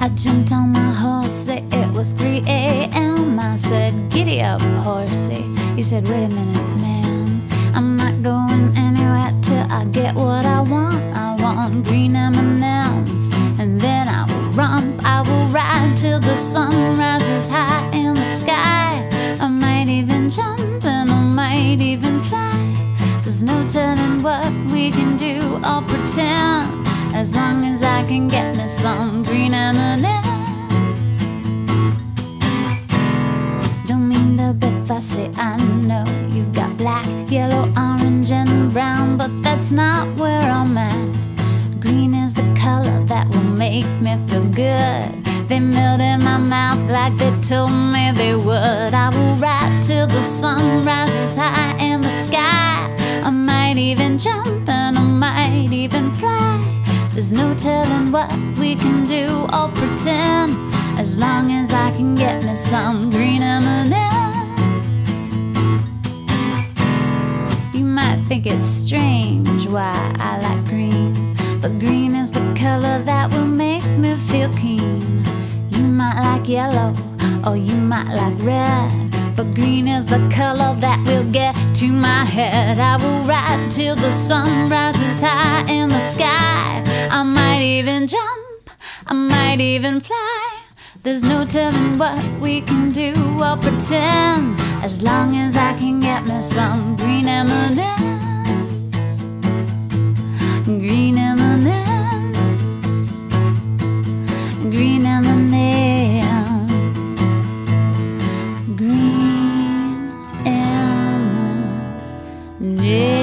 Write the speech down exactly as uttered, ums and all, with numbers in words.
I jumped on my horse, it was three A M I said, giddy up, horsey. He said, wait a minute, man, I'm not going anywhere till I get what I want. I want green M and M's, and then I will romp, I will ride till the sun rises high in the sky. I might even jump and I might even fly. There's no telling what we can do or pretend, as long as I can get me some green M and M's. Don't mean to be fussy, I know you've got black, yellow, orange and brown, but that's not where I'm at. Green is the color that will make me feel good. They melt in my mouth like they told me they would. I will ride till the sun rises high in the sky. I might even jump and I might even fly. There's no telling what we can do or pretend, as long as I can get me some green M and M's. You might think it's strange why I like green, but green is the color that will make me feel keen. You might like yellow or you might like red, but green is the color that will get to my head. I will ride till the sun rises high in the sky. I might even jump, I might even fly. There's no telling what we can do or pretend, as long as I can get me some green M and M's. Green M and M's. Green M and M's. Green M and M's.